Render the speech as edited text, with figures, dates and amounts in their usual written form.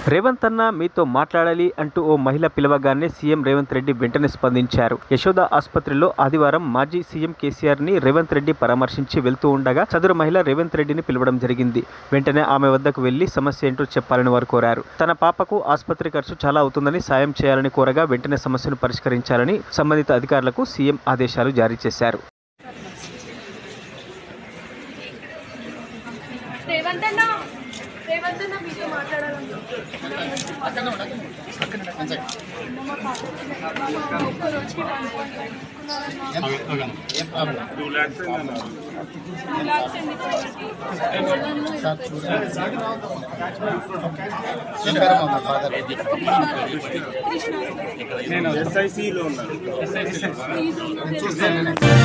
రేవంత్ అన్న మీతో మాట్లాడాలి అంటూ ఓ మహిళ పిలవగానే సీఎం రేవంత్ రెడ్డి వెంటనే స్పందించారు. యశోద ఆసుపత్రిలో ఆదివారం మాజీ సీఎం కేసీఆర్ ని రేవంత్ రెడ్డి పరామర్శించి వెళ్తూ ఉండగా సదరు మహిళ రేవంత్ రెడ్డిని పిలవడం జరిగింది. వెంటనే ఆమె వద్దకు వెళ్లి సమస్య ఏంటో చెప్పాలని వారు కోరారు. తన పాపకు ఆసుపత్రి ఖర్చు చాలా అవుతుందని సాయం చేయాలని కోరగా వెంటనే సమస్యను పరిష్కరించాలని సంబంధిత అధికారులకు సీఎం ఆదేశాలు జారీ చేశారు. మీతో మాట్లాడాలని ఒక్క రోజుకి 2 lakhs నేను SIC లో ఉన్నాను.